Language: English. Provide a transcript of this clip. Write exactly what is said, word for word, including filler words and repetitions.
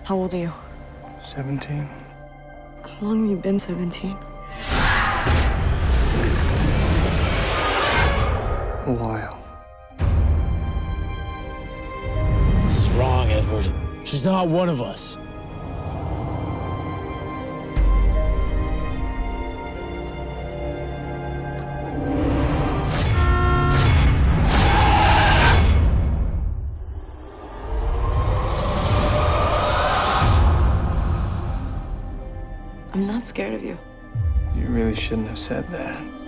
How old are you? seventeen. How long have you been seventeen? A while. This is wrong, Edward. She's not one of us. I'm not scared of you. You really shouldn't have said that.